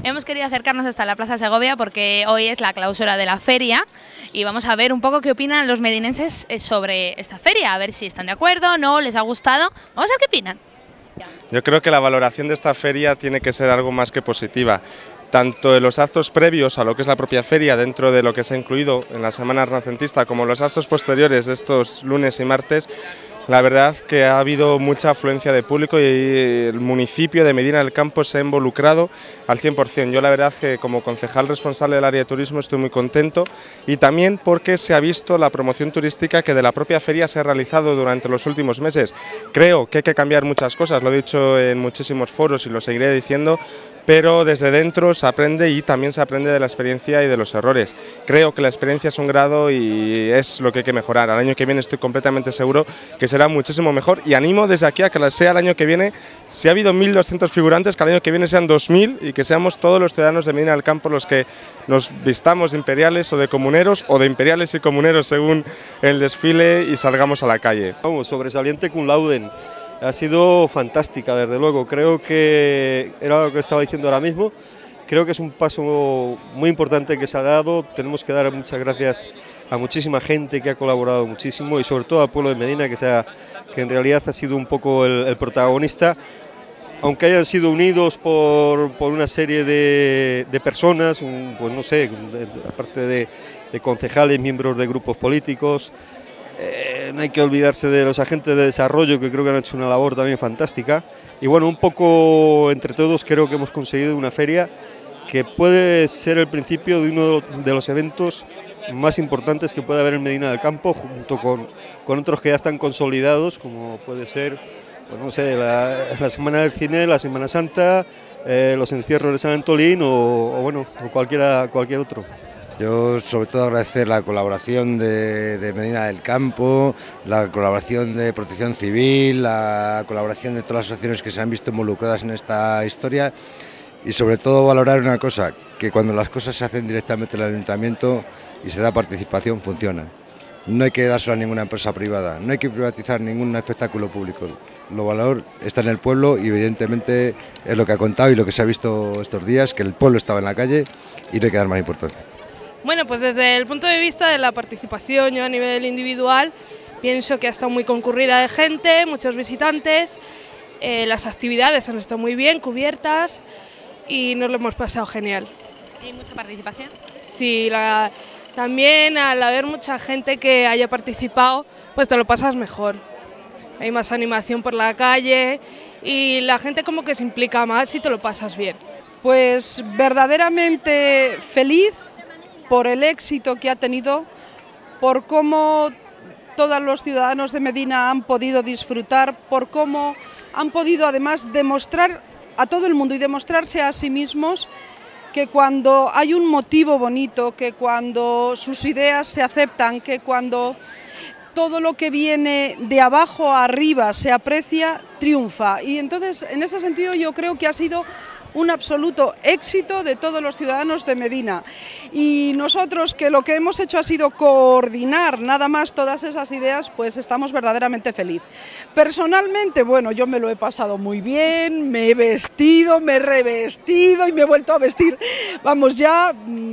Hemos querido acercarnos hasta la Plaza Segovia porque hoy es la clausura de la feria y vamos a ver un poco qué opinan los medinenses sobre esta feria, a ver si están de acuerdo, no, les ha gustado. Vamos a ver qué opinan. Yo creo que la valoración de esta feria tiene que ser algo más que positiva. Tanto en los actos previos a lo que es la propia feria, dentro de lo que se ha incluido en la Semana Renacentista, como los actos posteriores de estos lunes y martes, la verdad que ha habido mucha afluencia de público y el municipio de Medina del Campo se ha involucrado al 100%. Yo la verdad que como concejal responsable del área de turismo estoy muy contento y también porque se ha visto la promoción turística que de la propia feria se ha realizado durante los últimos meses. Creo que hay que cambiar muchas cosas, lo he dicho en muchísimos foros y lo seguiré diciendo, pero desde dentro se aprende y también se aprende de la experiencia y de los errores. Creo que la experiencia es un grado y es lo que hay que mejorar. Al año que viene estoy completamente seguro que será muchísimo mejor y animo desde aquí a que sea el año que viene, si ha habido 1.200 figurantes, que el año que viene sean 2.000 y que seamos todos los ciudadanos de Medina del Campo los que nos vistamos de imperiales o de comuneros o de imperiales y comuneros según el desfile y salgamos a la calle. Vamos, sobresaliente cum laude. Ha sido fantástica, desde luego. Creo que era lo que estaba diciendo ahora mismo. Creo que es un paso muy importante que se ha dado. Tenemos que dar muchas gracias a muchísima gente que ha colaborado muchísimo y sobre todo al pueblo de Medina, que en realidad ha sido un poco el protagonista. Aunque hayan sido unidos por una serie de personas, pues no sé, aparte de concejales, miembros de grupos políticos. No hay que olvidarse de los agentes de desarrollo, que creo que han hecho una labor también fantástica. Y bueno, un poco entre todos creo que hemos conseguido una feria que puede ser el principio de uno de los eventos más importantes que puede haber en Medina del Campo, junto con otros que ya están consolidados, como puede ser, pues no sé, la Semana del Cine, la Semana Santa, los encierros de San Antolín o cualquier otro. Yo sobre todo agradecer la colaboración de Medina del Campo, la colaboración de Protección Civil, la colaboración de todas las asociaciones que se han visto involucradas en esta historia y sobre todo valorar una cosa, que cuando las cosas se hacen directamente en el ayuntamiento y se da participación, funciona. No hay que dárselo a ninguna empresa privada, no hay que privatizar ningún espectáculo público. Lo valor está en el pueblo y evidentemente es lo que ha contado y lo que se ha visto estos días, que el pueblo estaba en la calle y no hay que dar más importancia. Bueno, pues desde el punto de vista de la participación, yo a nivel individual pienso que ha estado muy concurrida de gente, muchos visitantes, las actividades han estado muy bien cubiertas y nos lo hemos pasado genial. ¿Hay mucha participación? Sí, también al haber mucha gente que haya participado, pues te lo pasas mejor. Hay más animación por la calle y la gente como que se implica más y te lo pasas bien. Pues verdaderamente feliz por el éxito que ha tenido, por cómo todos los ciudadanos de Medina han podido disfrutar, por cómo han podido además demostrar a todo el mundo y demostrarse a sí mismos que cuando hay un motivo bonito, que cuando sus ideas se aceptan, que cuando todo lo que viene de abajo a arriba se aprecia, triunfa. Y entonces, en ese sentido, yo creo que ha sido un absoluto éxito de todos los ciudadanos de Medina. Y nosotros, que lo que hemos hecho ha sido coordinar nada más todas esas ideas, pues estamos verdaderamente felices. Personalmente, bueno, yo me lo he pasado muy bien, me he vestido, me he revestido y me he vuelto a vestir. Vamos, ya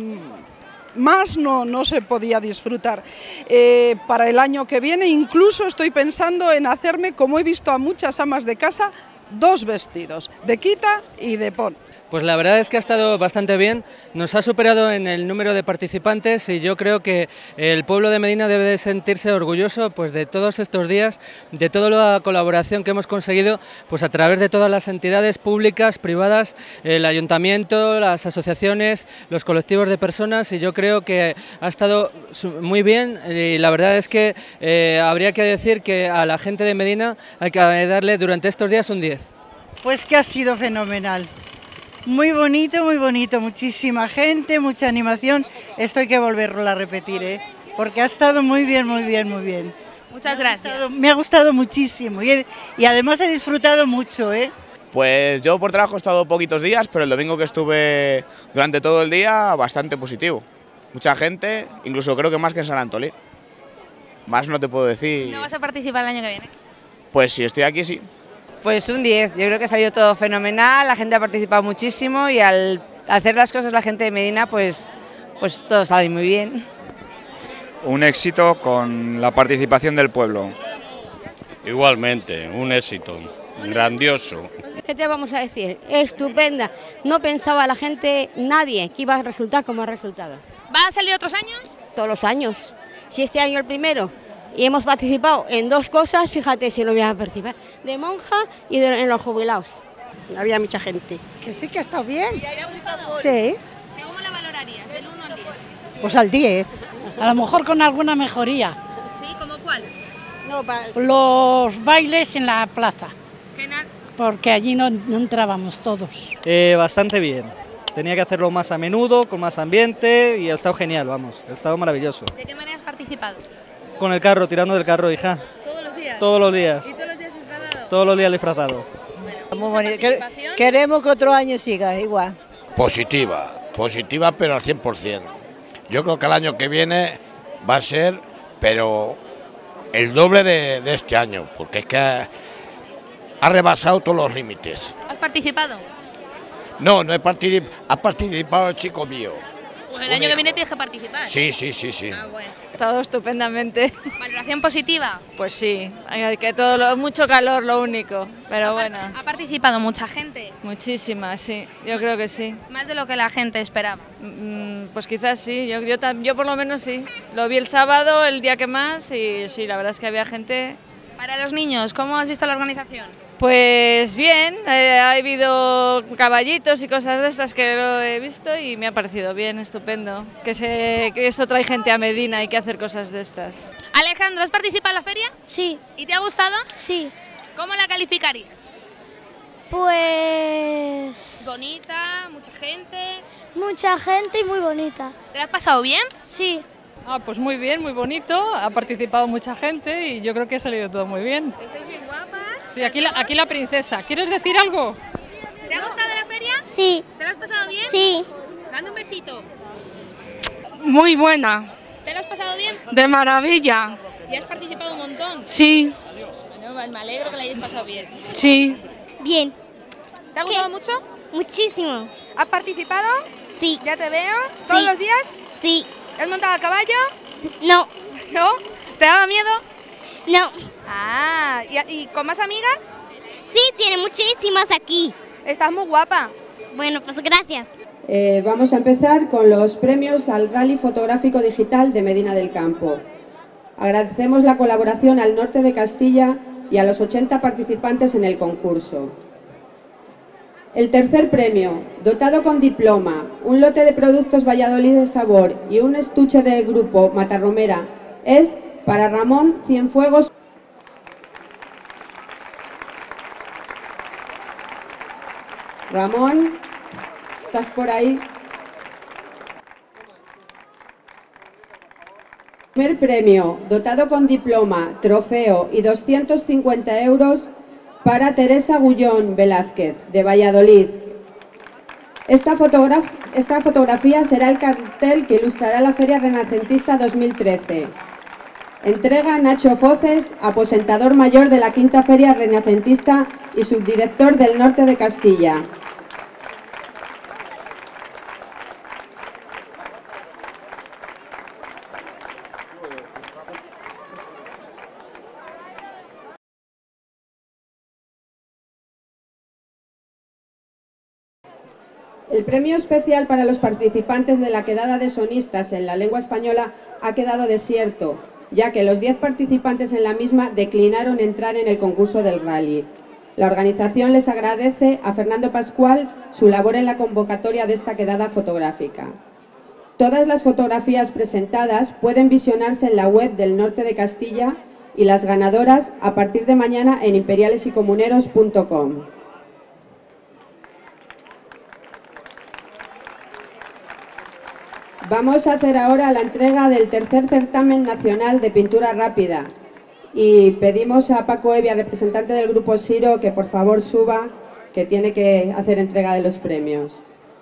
más no se podía disfrutar. Para el año que viene incluso estoy pensando en hacerme, como he visto a muchas amas de casa, 2 vestidos, de quita y de pon. Pues la verdad es que ha estado bastante bien, nos ha superado en el número de participantes y yo creo que el pueblo de Medina debe de sentirse orgulloso pues de todos estos días, de toda la colaboración que hemos conseguido pues a través de todas las entidades públicas, privadas, el ayuntamiento, las asociaciones, los colectivos de personas y yo creo que ha estado muy bien y la verdad es que habría que decir que a la gente de Medina hay que darle durante estos días un 10. Pues que ha sido fenomenal. Muy bonito, muchísima gente, mucha animación. Esto hay que volverlo a repetir, porque ha estado muy bien, muy bien, muy bien. Muchas gracias. Me ha gustado muchísimo y además he disfrutado mucho. Pues yo por trabajo he estado poquitos días, pero el domingo que estuve durante todo el día bastante positivo. Mucha gente, incluso creo que más que en San Antolín. Más no te puedo decir. ¿No vas a participar el año que viene? Pues si estoy aquí sí. Pues un 10, yo creo que ha salido todo fenomenal, la gente ha participado muchísimo y al hacer las cosas la gente de Medina, pues todo sale muy bien. Un éxito con la participación del pueblo. Igualmente, un éxito, grandioso. ¿Qué te vamos a decir? Estupenda. No pensaba la gente, nadie, que iba a resultar como ha resultado. ¿Va a salir otros años? Todos los años. Si este año el primero y hemos participado en 2 cosas, fíjate si no voy a participar, de monja y en los jubilados. Había mucha gente. Que sí que ha estado bien. ¿Te ha gustado? Sí. ¿Cómo la valorarías, del 1 al 10? Pues al 10. A lo mejor con alguna mejoría. ¿Sí? ¿Cómo cuál? Los bailes en la plaza, porque allí no entrábamos todos. Bastante bien. Tenía que hacerlo más a menudo, con más ambiente y ha estado genial, vamos, ha estado maravilloso. ¿De qué manera has participado? Con el carro, tirando del carro, hija. ¿Todos los días? Todos los días. ¿Y todos los días disfrazado? Todos los días disfrazado. Bueno, muy bonito. Queremos que otro año siga igual. Positiva pero al 100%. Yo creo que el año que viene va a ser, pero el doble de este año, porque es que ha rebasado todos los límites. ¿Has participado? No he participado, ha participado el chico mío. Pues el año que viene tienes que participar. Sí. Ah, bueno. Todo estupendamente. ¿Valoración positiva? Pues sí, que mucho calor lo único, pero bueno. ¿Ha participado mucha gente? Muchísima, sí, yo creo que sí. ¿Más de lo que la gente esperaba? Pues quizás sí, yo por lo menos sí. Lo vi el sábado, el día que más, y sí, la verdad es que había gente. Para los niños, ¿cómo has visto la organización? Pues bien, ha habido caballitos y cosas de estas que lo he visto y me ha parecido bien, estupendo. Que esto trae gente a Medina, hay que hacer cosas de estas. Alejandro, ¿has participado en la feria? Sí. ¿Y te ha gustado? Sí. ¿Cómo la calificarías? Pues... Bonita, mucha gente. Mucha gente y muy bonita. ¿Te la has pasado bien? Sí. Pues muy bien, muy bonito, ha participado mucha gente y yo creo que ha salido todo muy bien. ¿Estáis bien guapas? Sí, aquí la princesa. ¿Quieres decir algo? ¿Te ha gustado la feria? Sí. ¿Te la has pasado bien? Sí. Dame un besito. Muy buena. ¿Te la has pasado bien? De maravilla. ¿Y has participado un montón? Sí. Bueno, me alegro que la hayas pasado bien. Sí. Bien. ¿Te ha gustado mucho? Muchísimo. ¿Has participado? Sí. ¿Ya te veo? ¿Todos los días? Sí. ¿Has montado a caballo? No. ¿No? ¿Te daba miedo? No. Ah, ¿y con más amigas? Sí, tiene muchísimas aquí. Estás muy guapa. Bueno, pues gracias. Vamos a empezar con los premios al Rally Fotográfico Digital de Medina del Campo. Agradecemos la colaboración al norte de Castilla y a los 80 participantes en el concurso. El tercer premio, dotado con diploma, un lote de productos Valladolid de sabor y un estuche del grupo Matarromera, es para Ramón Cienfuegos. Ramón, ¿estás por ahí? Primer premio, dotado con diploma, trofeo y 250 euros para Teresa Gullón Velázquez, de Valladolid. Esta fotografía será el cartel que ilustrará la Feria Renacentista 2013. Entrega Nacho Foces, aposentador mayor de la Quinta Feria Renacentista y subdirector del norte de Castilla. El premio especial para los participantes de la quedada de sonistas en la lengua española ha quedado desierto, ya que los 10 participantes en la misma declinaron entrar en el concurso del rally. La organización les agradece a Fernando Pascual su labor en la convocatoria de esta quedada fotográfica. Todas las fotografías presentadas pueden visionarse en la web del norte de Castilla y las ganadoras a partir de mañana en imperialesycomuneros.com. Vamos a hacer ahora la entrega del tercer certamen nacional de pintura rápida y pedimos a Paco Evia, representante del Grupo Siro, que por favor suba, que tiene que hacer entrega de los premios.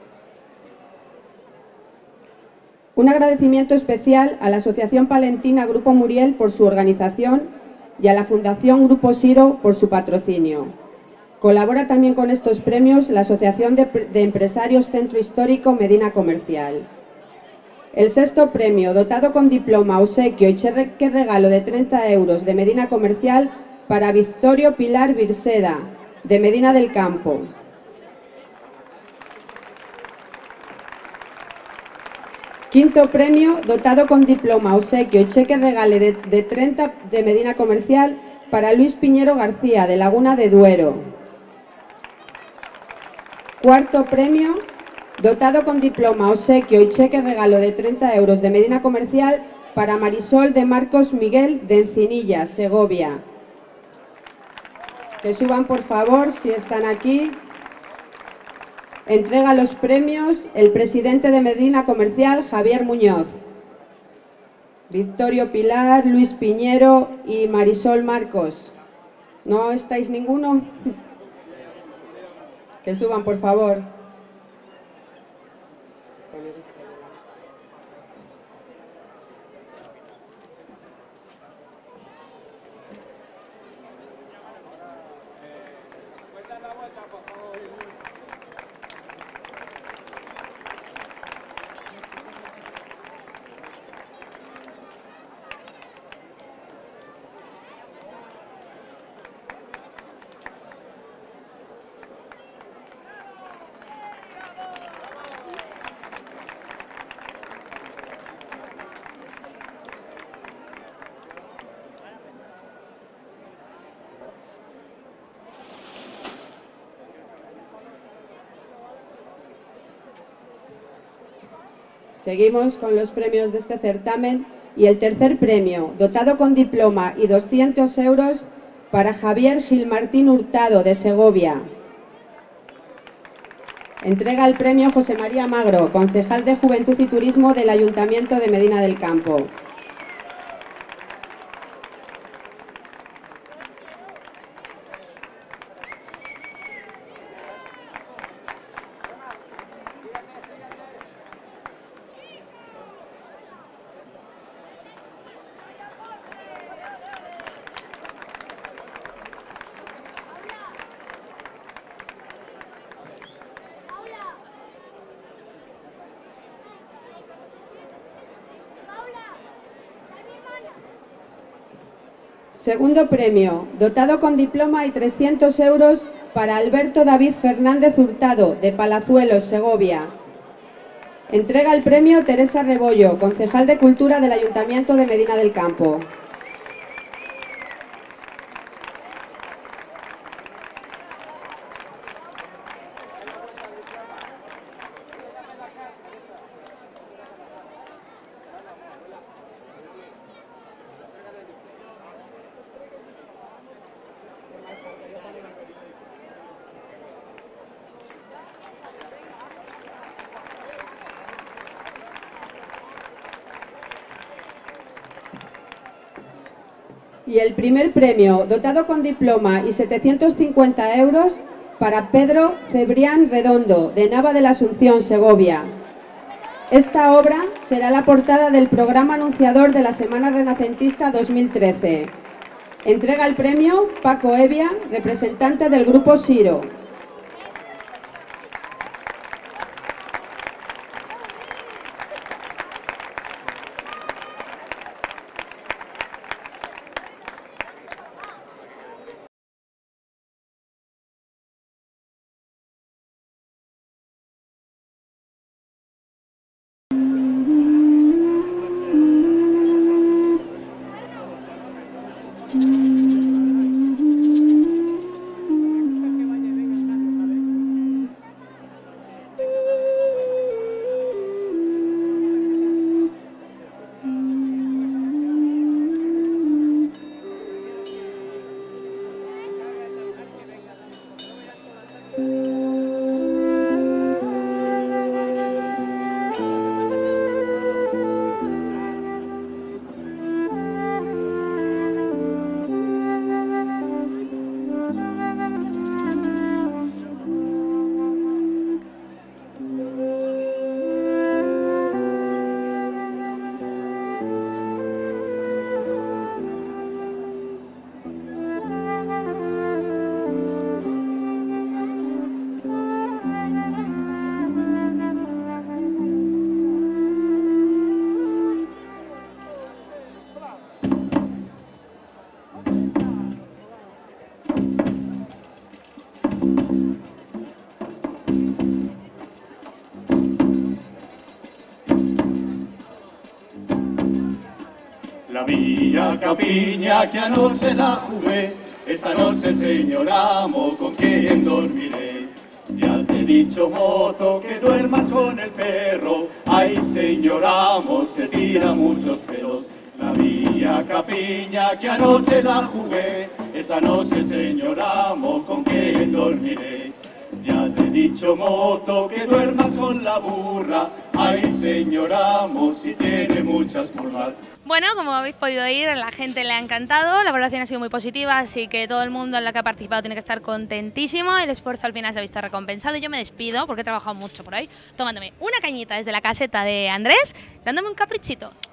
Un agradecimiento especial a la Asociación Palentina Grupo Muriel por su organización y a la Fundación Grupo Siro por su patrocinio. Colabora también con estos premios la Asociación de Empresarios Centro Histórico Medina Comercial. El sexto premio, dotado con diploma, obsequio y cheque regalo de 30 euros de Medina Comercial para Victorio Pilar Virseda, de Medina del Campo. Quinto premio, dotado con diploma, obsequio y cheque regalo de 30 de Medina Comercial para Luis Piñero García, de Laguna de Duero. Cuarto premio, dotado con diploma, obsequio y cheque regalo de 30 euros de Medina Comercial para Marisol de Marcos Miguel, de Encinilla, Segovia. Que suban, por favor, si están aquí. Entrega los premios el presidente de Medina Comercial, Javier Muñoz. Victorio Pilar, Luis Piñero y Marisol Marcos. ¿No estáis ninguno? Que suban, por favor. Seguimos con los premios de este certamen y el tercer premio, dotado con diploma y 200 euros para Javier Gilmartín Hurtado, de Segovia. Entrega el premio José María Magro, concejal de Juventud y Turismo del Ayuntamiento de Medina del Campo. Segundo premio, dotado con diploma y 300 euros para Alberto David Fernández Hurtado, de Palazuelos, Segovia. Entrega el premio Teresa Rebollo, concejal de Cultura del Ayuntamiento de Medina del Campo. Y el primer premio, dotado con diploma y 750 euros, para Pedro Cebrián Redondo, de Nava de la Asunción, Segovia. Esta obra será la portada del programa anunciador de la Semana Renacentista 2013. Entrega el premio Paco Evia, representante del Grupo Siro. La mía capiña que anoche la jugué, esta noche señor amo con quién dormiré. Ya te he dicho mozo que duermas con el perro, ay señor amo se tira muchos pelos. La mía capiña que anoche la jugué, esta noche señor amo con quién dormiré. Ya te he dicho mozo que duermas con la burra, ay señor amo si tiene muchas curvas. Bueno, como habéis podido oír, a la gente le ha encantado, la valoración ha sido muy positiva, así que todo el mundo en la que ha participado tiene que estar contentísimo, el esfuerzo al final se ha visto recompensado y yo me despido porque he trabajado mucho por hoy, tomándome una cañita desde la caseta de Andrés, dándome un caprichito.